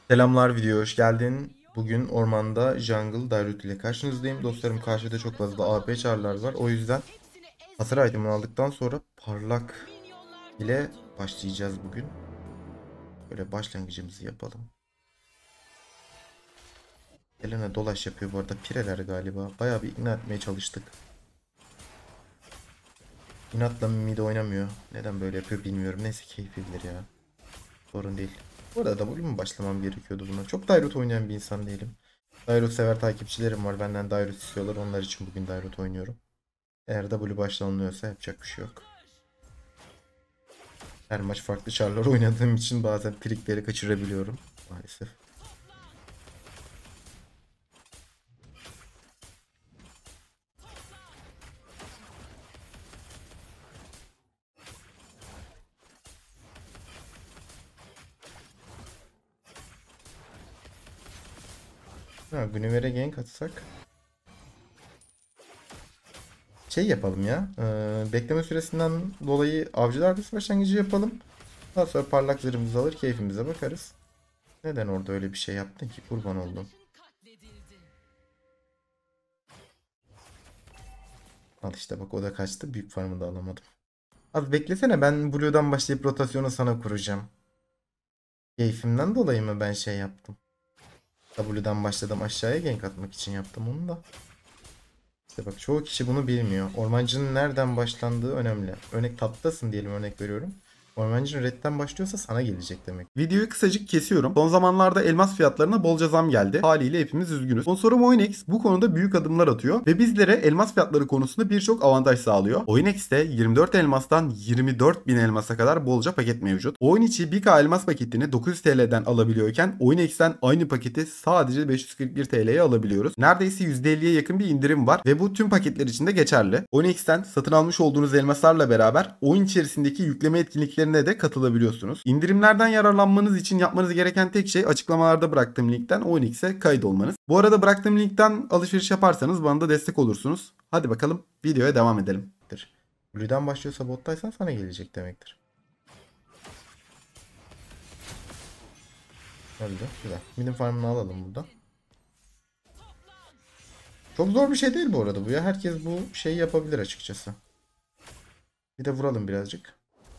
Selamlar, videoya hoş geldin. Bugün ormanda Jungle Dairut ile karşınızdayım. Dostlarım, karşıda çok fazla AP çarlar var. O yüzden hasar itemini aldıktan sonra parlak ile başlayacağız bugün. Böyle başlangıcımızı yapalım. Elena dolaş yapıyor bu arada. Pireler galiba. Bayağı bir ikna etmeye çalıştık. İnatla mid oynamıyor. Neden böyle yapıyor bilmiyorum. Neyse, keyfi bilir ya. Sorun değil. Bu arada W mu başlamam gerekiyordu buna? Çok Dairut oynayan bir insan değilim. Dairut sever takipçilerim var. Benden Dairut istiyorlar. Onlar için bugün Dairut oynuyorum. Eğer W başlanılıyorsa yapacak bir şey yok. Her maç farklı çarlar oynadığım için bazen trikleri kaçırabiliyorum. Maalesef. Ha, Guinevere gank atsak. Şey yapalım ya. Bekleme süresinden dolayı avcılar darbesi başlangıcı yapalım. Daha sonra parlak zırhımızı alır keyfimize bakarız. Neden orada öyle bir şey yaptın ki? Kurban oldum. Al işte bak, o da kaçtı. Büyük farmı da alamadım. Az beklesene, ben Blue'dan başlayıp rotasyonu sana kuracağım. Keyfimden dolayı mı ben şey yaptım? W'dan başladım, aşağıya gank atmak için yaptım onu da. İşte bak, çoğu kişi bunu bilmiyor. Ormancının nereden başlandığı önemli. Örnek taptasın diyelim, örnek veriyorum. Ormancının redden başlıyorsa sana gelecek demek. Videoyu kısacık kesiyorum. Son zamanlarda elmas fiyatlarına bolca zam geldi. Haliyle hepimiz üzgünüz. Sponsorum Oinex bu konuda büyük adımlar atıyor ve bizlere elmas fiyatları konusunda birçok avantaj sağlıyor. Oinex'te 24 elmastan 24.000 elmasa kadar bolca paket mevcut. Oyun içi 1K elmas paketini 900 TL'den alabiliyorken Oinex'ten aynı paketi sadece 541 TL'ye alabiliyoruz. Neredeyse %50'ye yakın bir indirim var ve bu tüm paketler için de geçerli. Oinex'ten satın almış olduğunuz elmaslarla beraber oyun içerisindeki yükleme etkinliklerine de katılabiliyorsunuz. İndirimlerden yararlanmanız için yapmanız gereken tek şey açıklamalarda bıraktığım linkten Oinex'e kayıt olmanız. Bu arada bıraktığım linkten alışveriş yaparsanız bana da destek olursunuz. Hadi bakalım videoya devam edelim. Blue'dan başlıyorsa bottaysan sana gelecek demektir. Öldü. Güzel. Midin farmını alalım burada. Çok zor bir şey değil bu arada bu ya. Herkes bu şeyi yapabilir açıkçası. Bir de vuralım birazcık.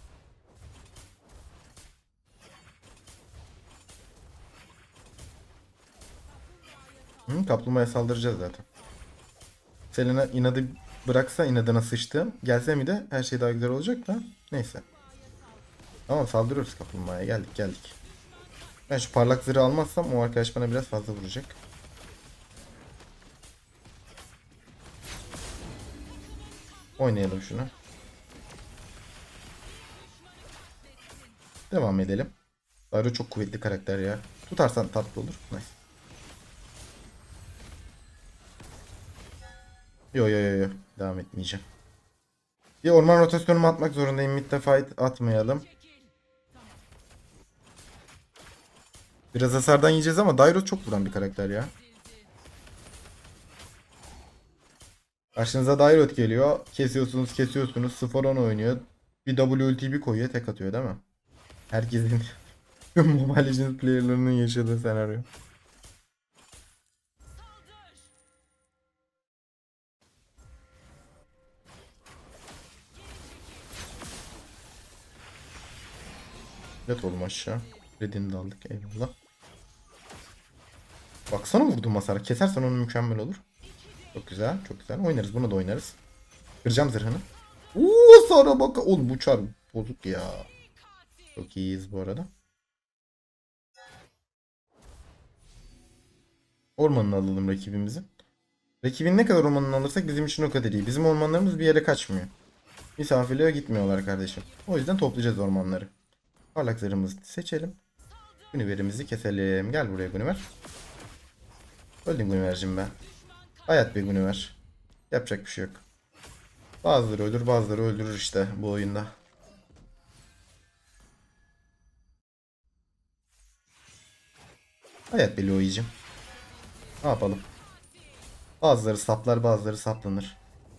Hı, kaplumbağaya saldıracağız zaten. Selena inadı bıraksa, inadına sıçtı. Gelse mi de her şey daha güzel olacak da. Neyse. Tamam, saldırıyoruz kaplumbağaya. Geldik geldik. Ben şu parlak zırhı almazsam o arkadaş bana biraz fazla vuracak. Oynayalım şunu. Devam edelim. Dario çok kuvvetli karakter ya. Tutarsan tatlı olur. Nice. Yo yo yo yo. Devam etmeyeceğim. Bir orman rotasyonumu atmak zorundayım. Mid'de fight atmayalım. Biraz hasardan yiyeceğiz ama Dairo çok vuran bir karakter ya. Karşınıza Dairot geliyor. Kesiyorsunuz kesiyorsunuz. 0-10 oynuyor. Bir W ulti bir koyuyor, tek atıyor değil mi? Herkesin tüm Mobile Legends player'larının yaşadığı senaryo. Yat oğlum aşağı. Redini de aldık, eyvallah. Baksana vurdum hasara. Kesersen onu mükemmel olur. Çok güzel çok güzel. Oynarız, bunu da oynarız. Kıracağım zırhını. Uuu, sonra bak. Oğlum bu çar bozuk ya. Çok iyiyiz bu arada. Ormanını alalım rakibimizin. Rakibin ne kadar ormanını alırsak bizim için o kadar iyi. Bizim ormanlarımız bir yere kaçmıyor. Misafirliğe gitmiyorlar kardeşim. O yüzden toplayacağız ormanları. Parlak zırhımızı seçelim. Güniverimizi keselim. Gel buraya Güniver. Öldün Güniver'cim be. Hayat bir Güniver. Yapacak bir şey yok. Bazıları ölür, bazıları öldürür işte bu oyunda. Hayat bir Loi'cim. Ne yapalım? Bazıları saplar, bazıları saplanır.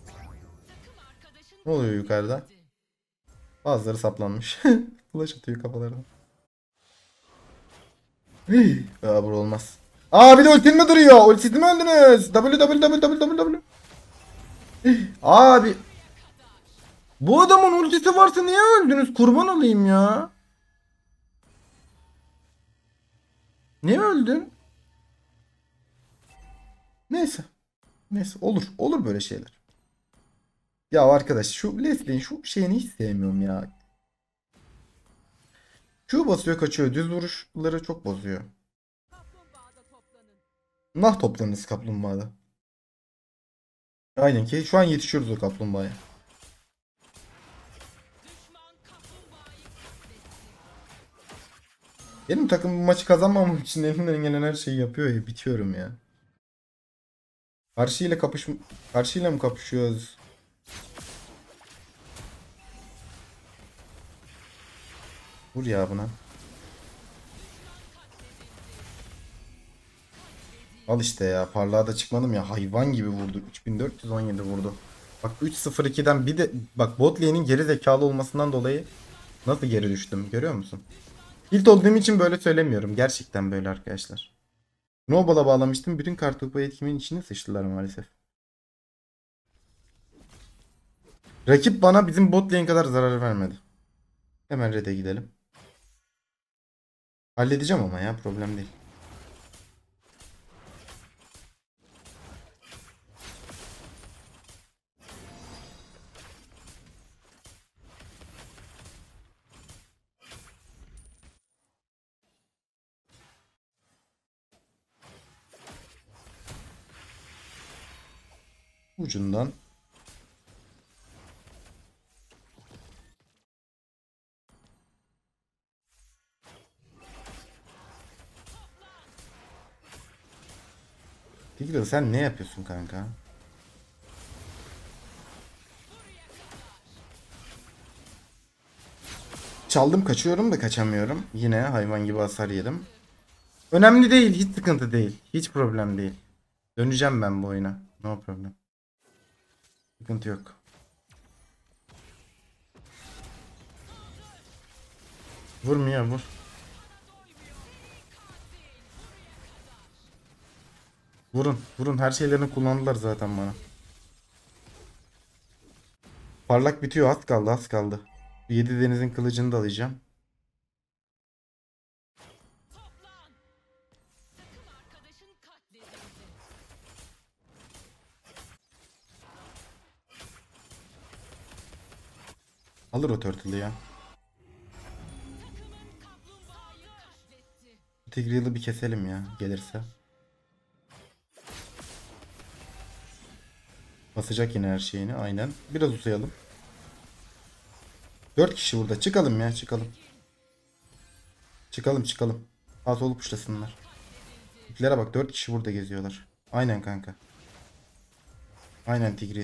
Ne oluyor yukarıda? Bazıları saplanmış. Flash atıyor kafalarına. Aa, bu olmaz. Aa, bir de ultin mi duruyor? Ultisi mi öldünüz? W. Abi, bu adamın ultisi varsa niye öldünüz? Kurban olayım ya. Niye öldün? Neyse. Neyse, olur. Olur böyle şeyler. Ya arkadaş, şu Leslie'nin şu şeyini hiç sevmiyorum ya. Q basıyor kaçıyor. Düz vuruşları çok bozuyor. Nah, toplanırız kaplumbağada. Aynen ki şu an yetişiyoruz o kaplumbağaya. Benim takım bu maçı kazanmamam için elinden gelen her şeyi yapıyor ya. Bitiyorum ya. Karşıyla karşıyla mı kapışıyoruz? Vur ya buna. Al işte ya. Parlağa da çıkmadım ya. Hayvan gibi vurdu. 3417 vurdu. Bak, 3-0-2'den bir de bak, bot lane'in geri zekalı olmasından dolayı nasıl geri düştüm görüyor musun? İlk olduğum için böyle söylemiyorum. Gerçekten böyle arkadaşlar. Snowball'a bağlamıştım. Bütün kartopu etkimin içine sıçtılar maalesef. Rakip bana bizim bot lane kadar zarar vermedi. Hemen red'e gidelim. Halledeceğim ama ya, problem değil. Ucundan. Tigreal, sen ne yapıyorsun kanka? Çaldım, kaçıyorum da kaçamıyorum. Yine hayvan gibi hasar yedim. Önemli değil. Hiç sıkıntı değil. Hiç problem değil. Döneceğim ben bu oyuna. No problem. Sıkıntı yok. Vur Mia, vur. Vurun. Vurun. Her şeylerini kullandılar zaten bana. Parlak bitiyor. Az kaldı. Az kaldı. 7 denizin kılıcını da alacağım. Alır o turtle'ı ya. Tigreal'ı bir keselim ya. Gelirse. Basacak yine her şeyini. Aynen. Biraz uzayalım. 4 kişi burada. Çıkalım ya. Çıkalım. Çıkalım çıkalım. Sağ solu puşlasınlar. İplere bak, 4 kişi burada geziyorlar. Aynen kanka. Aynen Tigreal.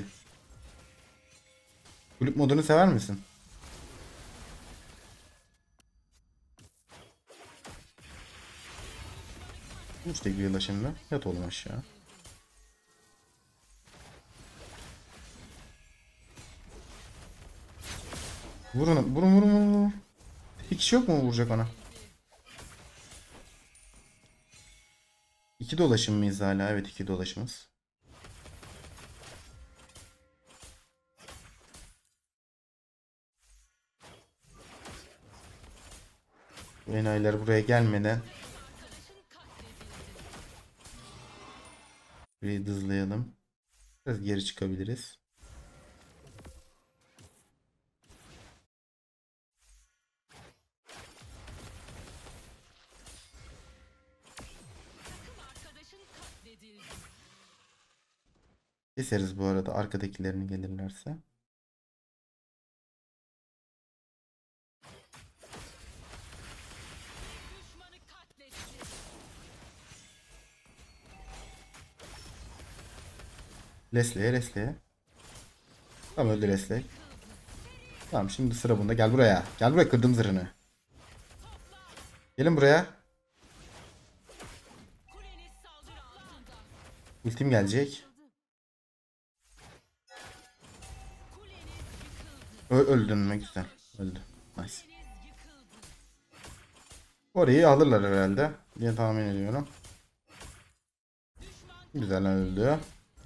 Kulüp modunu sever misin? Vur Tigreal'a şimdi. Yat oğlum aşağı. Vurun vurun vurun vurun. Bir kişi yok mu vuracak ona? 2 dolaşım mıyız hala? Evet, 2 dolaşımız. Bu enayiler buraya gelmeden burayı hızlayalım. Biraz geri çıkabiliriz. Keseriz bu arada arkadakilerini gelirlerse. Leslie'ye Leslie'ye. Tamam, öldü Leslie. Tamam, şimdi sıra bunda. Gel buraya. Gel buraya, kırdım zırhını. Gelin buraya. Ultim gelecek. Öldün mü? Güzel. Öldü. Nice. Orayı alırlar herhalde diye tahmin ediyorum. Güzel öldü.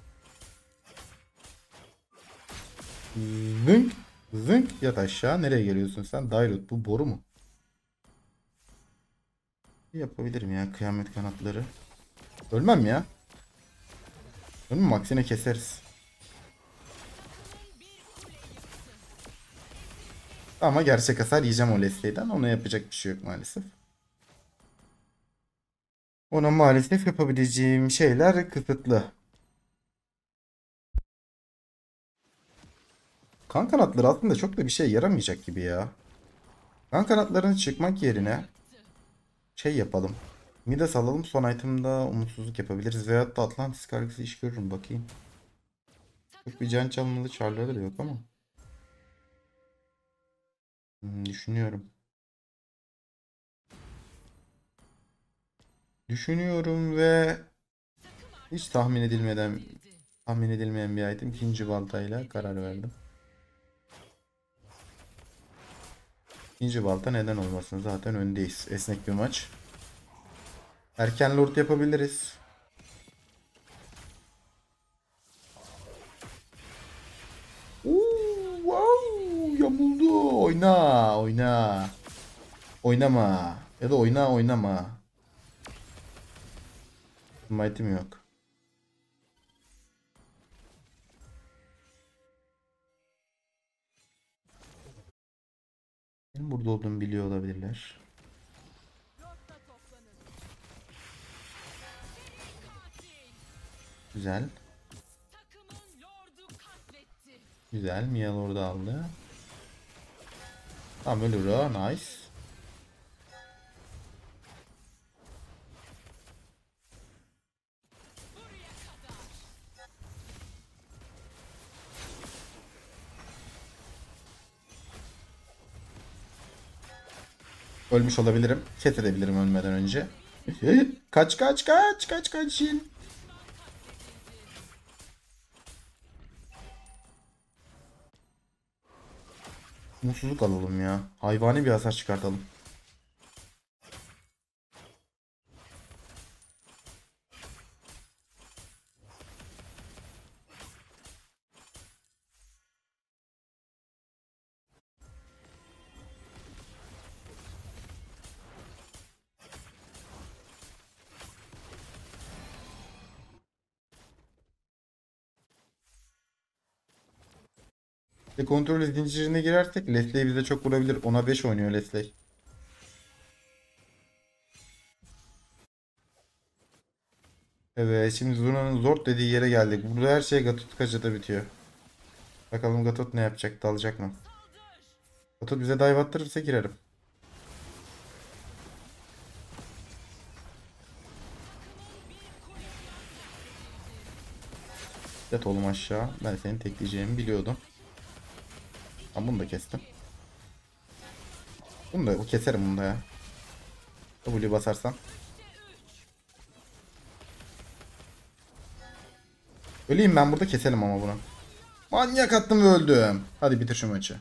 Zınk. Zınk. Yat aşağı. Nereye geliyorsun sen? Dairut bu boru mu? Yapabilirim ya kıyamet kanatları. Ölmem ya. Ölmem, aksine keseriz. Ama gerçek hasar yiyeceğim o Leslie'den. Ona yapacak bir şey yok maalesef. Ona maalesef yapabileceğim şeyler kısıtlı. Kan kanatları aslında çok da bir şey yaramayacak gibi ya. Kan kanatlarını çıkmak yerine şey yapalım. Midas alalım, son item'da umutsuzluk yapabiliriz. Veyahut da Atlantis kargısı iş görürüm, bakayım. Çok bir can çalmalı çarları da yok ama. Düşünüyorum. Düşünüyorum ve hiç tahmin edilmeyen bir item, ikinci baltayla karar verdim. İkinci balta neden olmasın, zaten öndeyiz. Esnek bir maç. Erken lord yapabiliriz. Wow, yamuldu. Oyna, oyna. Oynama. Ya da oynama. Smite'im yok. Benim burada olduğumu biliyor olabilirler. Güzel. Güzel. Mia orada aldı. Tamam, ölür o. Nice. Ölmüş olabilirim. Ket edebilirim ölmeden önce. Kaç kaç kaç kaç kaçın. Mutsuzluk alalım ya. Hayvani bir hasar çıkartalım. Kontrol zincirine girersek Leslie bize çok vurabilir. Ona 5 oynuyor Leslie. Evet, şimdi Zuna'nın zor dediği yere geldik. Burada her şey Gatot Kaça'da bitiyor. Bakalım Gatot ne yapacak? Dalacak mı? Gatot bize dive attırırsa girerim. Yat oğlum aşağı. Ben seni tekleyeceğimi biliyordum. Ben bunu da kestim. Bunu da keserim, bunu da ya. W basarsan. Öleyim ben burada, keselim ama bunu. Manyak attım ve öldüm. Hadi bitir şu maçı.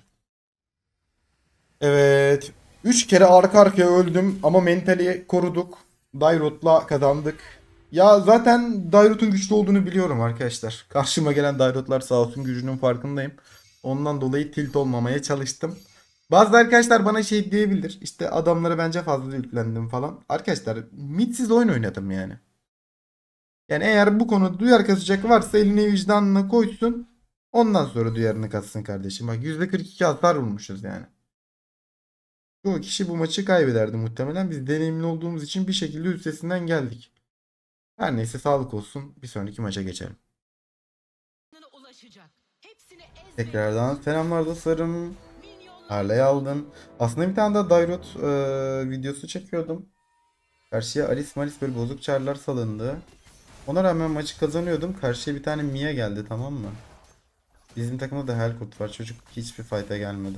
Evet. 3 kere arka arkaya öldüm ama mentali koruduk. Dairot'la kazandık. Ya zaten Dairot'un güçlü olduğunu biliyorum arkadaşlar. Karşıma gelen Dairot'lar sağ olsun, gücünün farkındayım. Ondan dolayı tilt olmamaya çalıştım. Bazı arkadaşlar bana şey diyebilir. İşte adamlara bence fazla yüklendim falan. Arkadaşlar midsiz oyun oynadım yani. Yani eğer bu konuda duyar kasacak varsa elini vicdanına koysun. Ondan sonra duyarını katsın kardeşim. Bak %42 hasar vurmuşuz yani. Çoğu kişi bu maçı kaybederdi muhtemelen. Biz deneyimli olduğumuz için bir şekilde üstesinden geldik. Her neyse, sağlık olsun. Bir sonraki maça geçelim. Tekrardan selamlar dostlarım. Harley aldım. Aslında bir tane daha Dairot videosu çekiyordum. Karşıya Alice Maris böyle bozuk çarlar salındı. Ona rağmen maçı kazanıyordum. Karşıya bir tane Mia geldi, tamam mı? Bizim takımda da Helkurt var. Çocuk hiçbir fight'a gelmedi.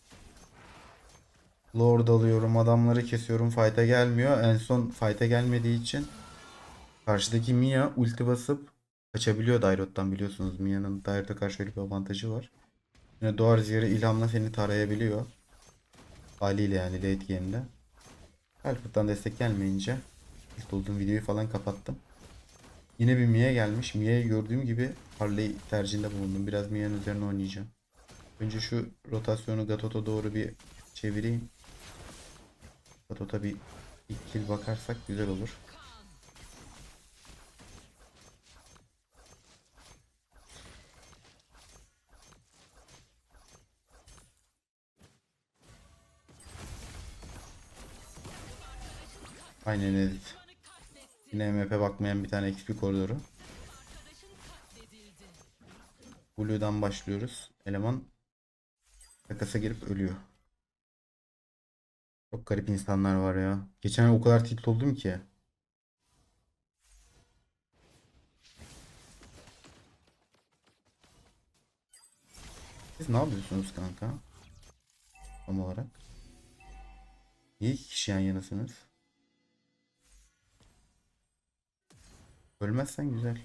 Lord alıyorum, adamları kesiyorum, fight'a gelmiyor. En son fight'a gelmediği için karşıdaki Mia ulti basıp kaçabiliyor Dairot'tan, biliyorsunuz. Mia'nın Dairot'a karşı öyle bir avantajı var. Yine doğar ziyarı ilhamla seni tarayabiliyor. Haliyle yani late game'de. Alput'tan destek gelmeyince ilk olduğum videoyu falan kapattım. Yine bir Mia gelmiş. Mia'yı gördüğüm gibi Harley tercihinde bulundum. Biraz Mia'nın üzerine oynayacağım. Önce şu rotasyonu Gatot'a doğru bir çevireyim. Gatot'a bir ilk kill bakarsak güzel olur. Aynen edit. Yine MP bakmayan bir tane XP koridoru. Blue'dan başlıyoruz. Eleman takasa girip ölüyor. Çok garip insanlar var ya. Geçen ay o kadar tilt oldum ki. Siz ne yapıyorsunuz kanka? Tam olarak. Niye iki kişi yan yanasınız? Ölmezsen güzel.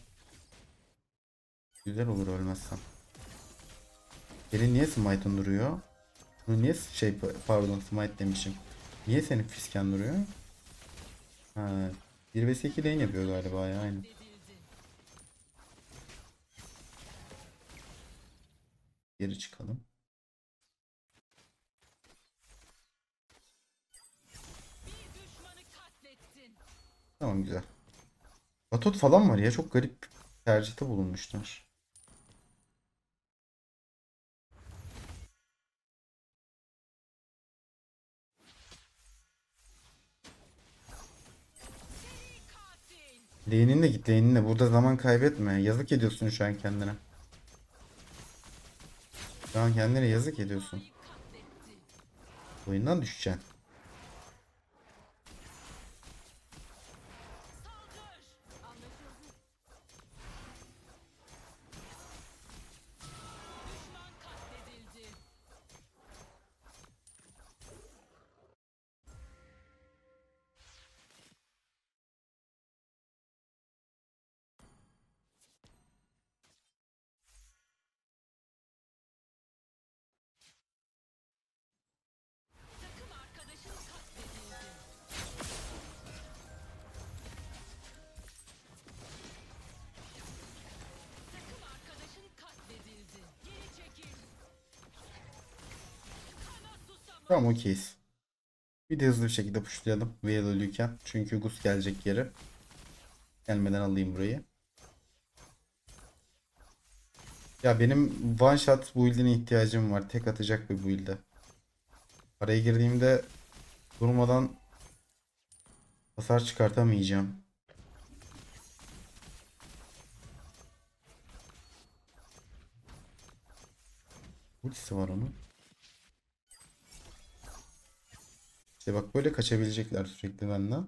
Güzel olur ölmezsen. Senin niye smite'ın duruyor? Bu niye pardon smite demişim. Niye senin fisken duruyor? Ha, 1 vs 2 lane yapıyor galiba ya aynı. Geri çıkalım. Tamam güzel. Batot falan var ya çok garip tercihte bulunmuşlar. Lane'inle git lane'inle. Burada zaman kaybetme. Yazık ediyorsun şu an kendine. Şu an kendine yazık ediyorsun. Oyundan düşeceksin. Tamam okeyiz. Bir de hızlı bir şekilde pushlayalım. Veil ölüyken. Çünkü Gus gelecek yere. Gelmeden alayım burayı. Ya benim one shot build'ine ihtiyacım var. Tek atacak bir build'e. Araya girdiğimde durmadan hasar çıkartamayacağım. Ultisi var onun. İşte bak böyle kaçabilecekler sürekli benden.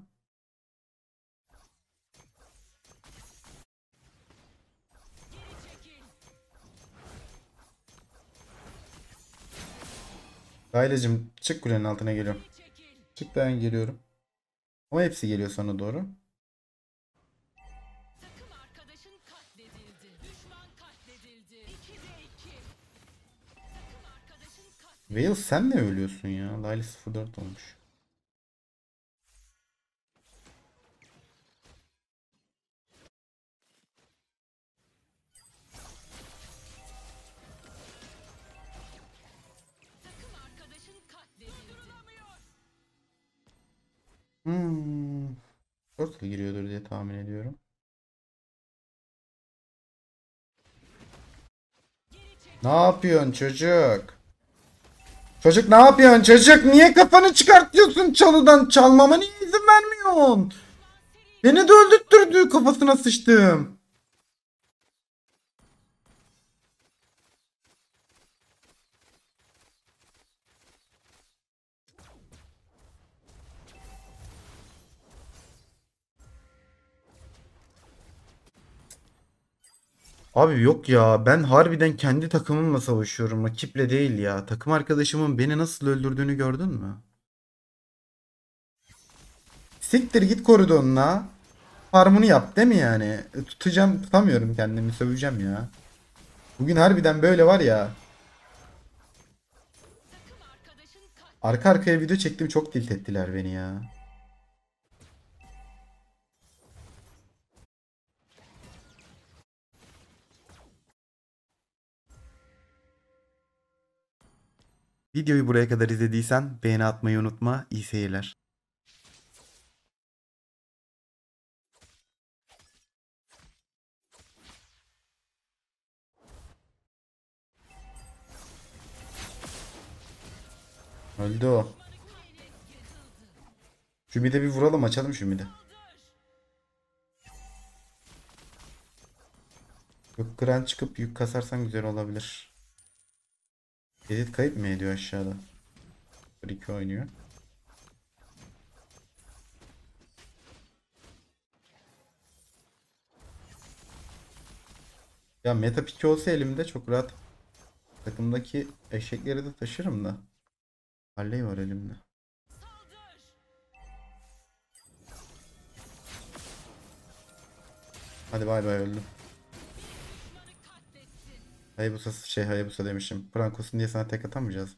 Aileciğim çık kulenin altına geliyorum. Çık ben geliyorum. Ama hepsi geliyor sana doğru. Veil sen ne ölüyorsun ya? Layla 04 olmuş. Hmm. Turtle giriyordur diye tahmin ediyorum. Ne yapıyorsun çocuk? Çocuk ne yapıyorsun çocuk? Niye kafanı çıkartıyorsun çalıdan? Çalmama niye izin vermiyorsun? Beni de öldürttürdü kafasına sıçtım. Abi yok ya ben harbiden kendi takımımla savaşıyorum rakiple değil ya. Takım arkadaşımın beni nasıl öldürdüğünü gördün mü? Siktir git koridoruna. Farmını yap değil mi yani? Tutacağım tutamıyorum kendimi söveceğim ya. Bugün harbiden böyle var ya. Arka arkaya video çektim çok tilt ettiler beni ya. Videoyu buraya kadar izlediysen beğeni atmayı unutma. İyi seyirler. Öldü o. Şu mide bir vuralım, açalım şu mide. Yok, Grand çıkıp yük kasarsan güzel olabilir. Edit kayıp mı ediyor aşağıda? 2 oynuyor. Ya meta pick olsa elimde çok rahat. Takımdaki eşekleri de taşırım da. Harley var elimde. Hadi bay bay, öldüm. Hayabusa demişim. Prankos'un diye sana tek atamayacağız.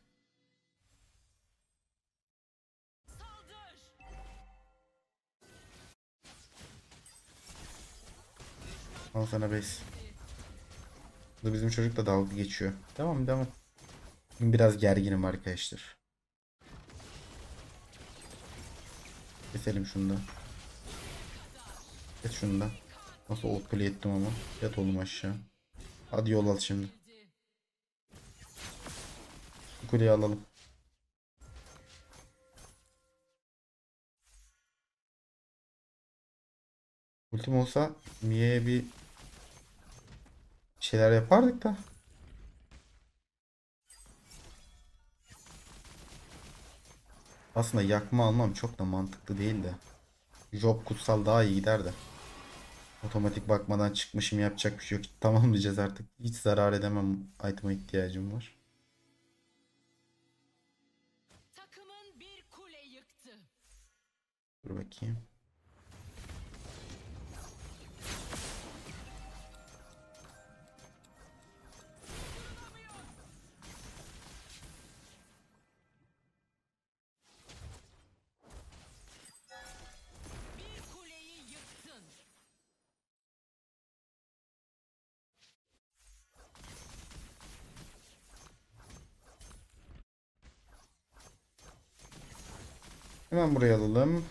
Al sana base. Bu bizim çocuk da dalga geçiyor. Tamam, devam. Biraz gerginim arkadaşlar. Keselim şunu da. Kes şunu da. Nasıl outplay ettim ama. Yat oğlum aşağı. Hadi yol al şimdi. Bu kuleyi alalım. Ultim olsa Mia'ya bir şeyler yapardık da. Aslında yakma almam çok da mantıklı değil de. Job kutsal daha iyi gider de. Otomatik bakmadan çıkmışım, yapacak bir şey yok. Tamamlayacağız artık. Hiç zarar edemem. Item'a ihtiyacım var. Takımın bir kule yıktı. Dur bakayım. Bir kuleyi yıktın. Hemen buraya alalım.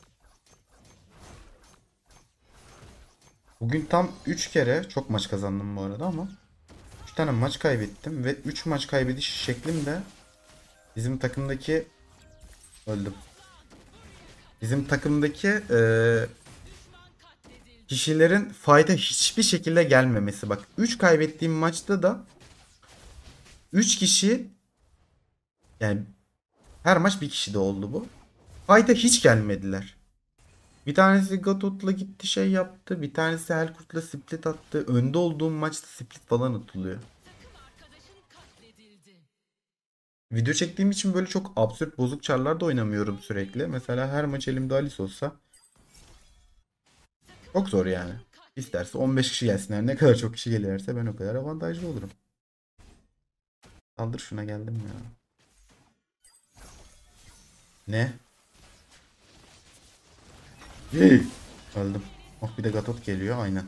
Bugün tam 3 kere çok maç kazandım bu arada ama 3 tane maç kaybettim ve 3 maç kaybediş şeklim de bizim takımdaki öldüm. Bizim takımdaki kişilerin fayda hiçbir şekilde gelmemesi. Bak, 3 kaybettiğim maçta da 3 kişi, yani her maç bir kişi de oldu bu. Fayda hiç gelmediler. Bir tanesi Gatot'la gitti şey yaptı. Bir tanesi Helkurt'la split attı. Önde olduğum maçta split falan atılıyor. Takım arkadaşın katledildi. Video çektiğim için böyle çok absürt bozuk çarlar da oynamıyorum sürekli. Mesela her maç elimde Alice olsa çok zor yani. İsterse 15 kişi gelsinler. Ne kadar çok kişi gelirse ben o kadar avantajlı olurum. Saldır şuna, geldim ya. Ne? Hey! Öldüm. Oh, bir de Gatot geliyor aynen.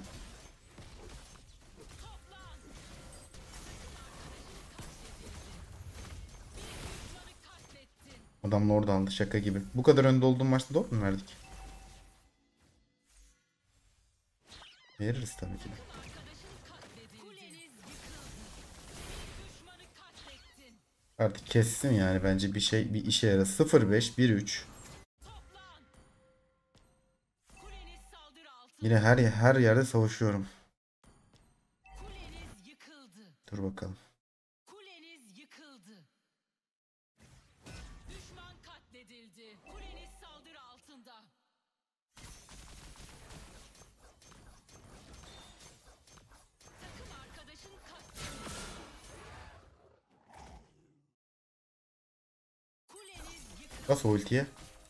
Adam Lord aldı şaka gibi. Bu kadar önde olduğum maçta Lord mu verdik? Veririz tabii ki de. Kuleniz yıkıldı. Düşmanı katlettin. Artık kessin yani, bence bir şey bir işe yarar. 0-5 1-3. Toplan. Kuleniz saldırı Yine altında. her yerde savaşıyorum. Kuleniz yıkıldı. Dur bakalım. Kuleniz yıkıldı. Düşman katledildi. Kuleniz saldırı altında. Takım arkadaşın katledildi. Kuleniz yıkıldı. Bas o ultiye.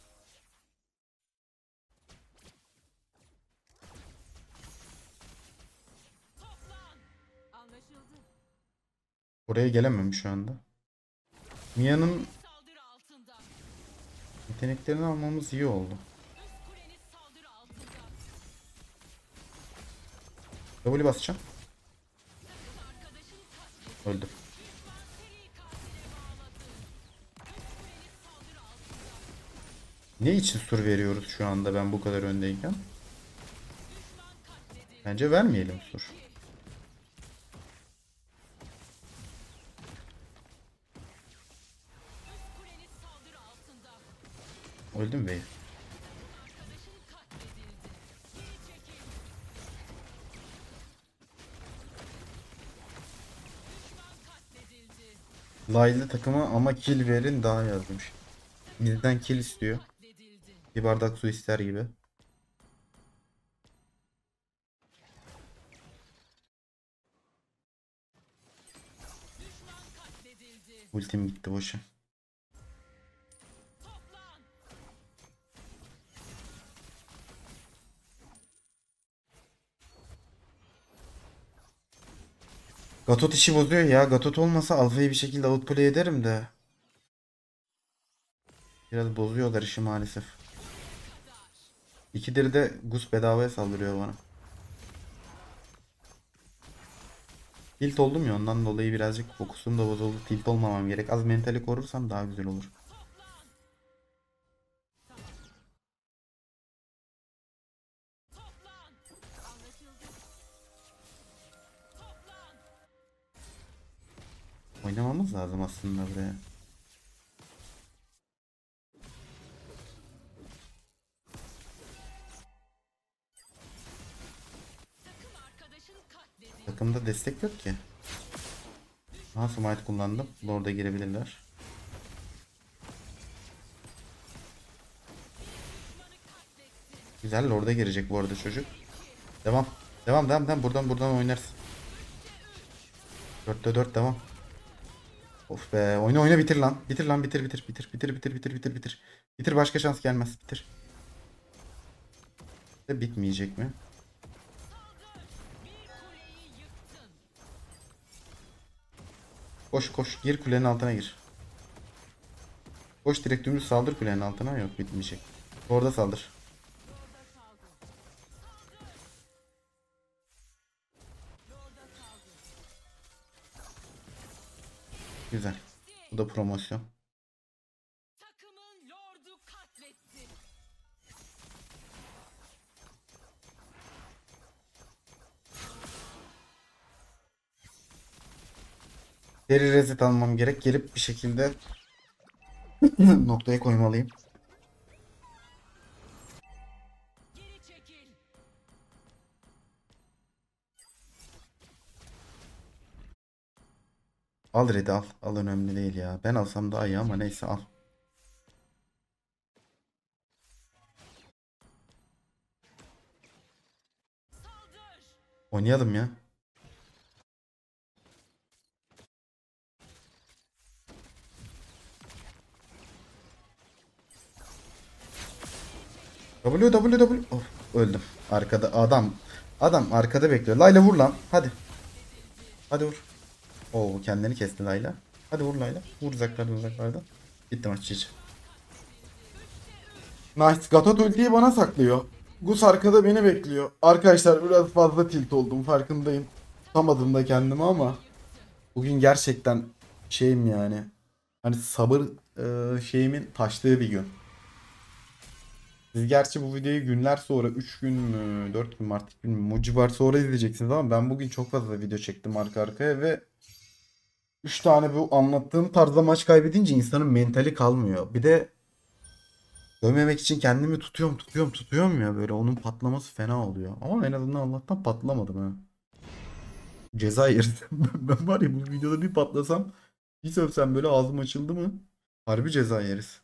Toplan. Anlaşıldı. Oraya gelemem şu anda. Mia'nın Saldırı altında. yeteneklerini almamız iyi oldu. Üst kuleniz saldırı altında. W basacağım. Takım arkadaşın katledildi. Öldüm. Düşman seri katile bağladı. Ne için sur veriyoruz şu anda ben bu kadar öndeyken? Bence vermeyelim sur. Kuleniz saldırı altında. Öldüm bey. Arkadaşın katledildi. Geri çekil. Düşman katledildi. Laylı takıma ama kill verin daha yazmış. Bizden kill istiyor. Katledildi. Bir bardak su ister gibi. Düşman katledildi. Ultim gitti boşa. Toplan. Gatot işi bozuyor ya. Gatot olmasa Alfa'yı bir şekilde outplay ederim de. Biraz bozuyorlar işi maalesef. İkidir de Gus bedavaya saldırıyor bana. Tilt oldum ya ondan dolayı birazcık fokusum da bozuldu. Tilt olmamam gerek. Az mentali korursam daha güzel olur. Toplan. Anlaşıldı. Toplan. Oynamamız lazım aslında buraya. Takım arkadaşın katledildi. Takımda destek yok ki. Aha smite kullandım. Lord'a girebilirler. Güzel Lord'a girecek bu arada çocuk. Devam. Devam devam devam. Buradan oynarsın. 4'te 4 devam. Of be. Oyna oyna bitir lan. Bitir lan bitir bitir bitir bitir bitir bitir bitir bitir. Bitir başka şans gelmez. Bitir. De bitmeyecek mi? Bir kuleyi yıktın. Koş koş. Gir kulenin altına gir. Koş direkt dümdüz saldır kulenin altına. Yok bitmeyecek. Orada saldır. Lorda saldır. Saldır. Lorda saldır. Güzel. Bu da promosyon. Takımın lordu katletti. Seri reset almam gerek. Gelip bir şekilde noktaya koymalıyım. Geri çekil. Al Red'i al. Al önemli değil ya. Ben alsam daha iyi ama neyse al. Saldır. Oynayalım ya. W. Of, öldüm. Arkada adam. Adam arkada bekliyor. Layla vur lan. Hadi. Hadi vur. Oo kendini kesti Layla. Hadi vur Layla. Vur uzaklardan. Bitti maç hiç. Nice. Gatot ultiyi bana saklıyor. Gus arkada beni bekliyor. Arkadaşlar biraz fazla tilt oldum farkındayım. Tutamadım da kendimi ama bugün gerçekten şeyim yani. Hani sabır şeyimin taştığı bir gün. Siz gerçi bu videoyu günler sonra 3 gün mü 4 gün mü artık bilmiyorum. O civar sonra izleyeceksiniz ama ben bugün çok fazla video çektim arka arkaya ve 3 tane bu anlattığım tarzda maç kaybedince insanın mentali kalmıyor. Bir de dövmemek için kendimi tutuyorum ya böyle onun patlaması fena oluyor. Ama en azından Allah'tan patlamadım ha. Ceza yeriz. Ben var ya bu videoda bir patlasam bir sövsem böyle ağzım açıldı mı harbi ceza yeriz.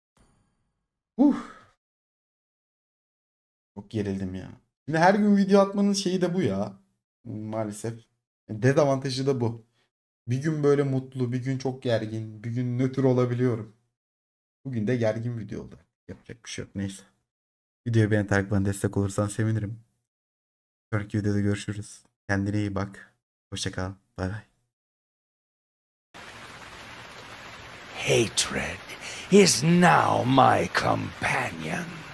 Çok gerildim ya. Şimdi her gün video atmanın şeyi de bu ya. Maalesef. Dezavantajı da bu. Bir gün böyle mutlu, bir gün çok gergin, bir gün nötr olabiliyorum. Bugün de gergin video oldu. Yapacak bir şey yok neyse. Videoyu beğenerek bana destek olursan sevinirim. Sonraki videoda görüşürüz. Kendine iyi bak. Hoşça kal. Bay bay. Hatred is now my companion.